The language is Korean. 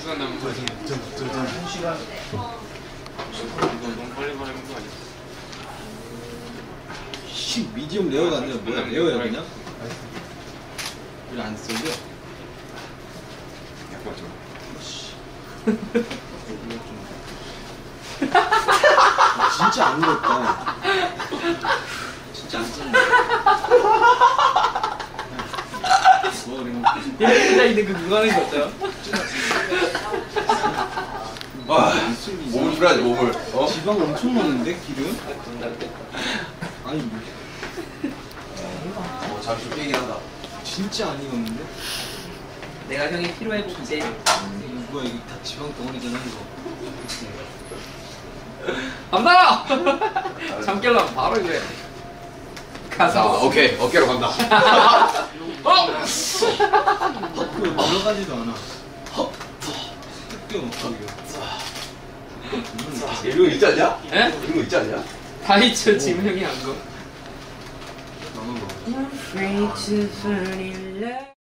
시간 남은 거 아니야? 1시간. 너무 빨리 말하는 거 아니야? 씨, 미디엄 레어가 아니라 뭐야? 레어야 그냥? 이거 안 쓰는데? 약간 좀. 진짜 안 먹었다. 진짜 안 쓰는데. 뭐 이런 거. 혼자 있는 그거 하는 거 어때요? 와, 몸을 풀어야지, 몸을. 어? 지방 엄청 많은데 기름? 아니 뭐 잠시 좀 깨긴 한다. 진짜 안 익었는데? 내가 형이 필요해 보이지? 뭐야 이게 다 지방 덩어리잖아 이거. 간다! 잠 깨려면 바로 이거야. 가서. 오케이, 어깨로 간다. 그 들어가지도 않아. 뜯겨 놓고 이거. 이거 있지 않냐? 에? 이런 거 있지 않냐? 다 있죠 지금 형이 한 거. 나만 먹어. You're free to fall in love.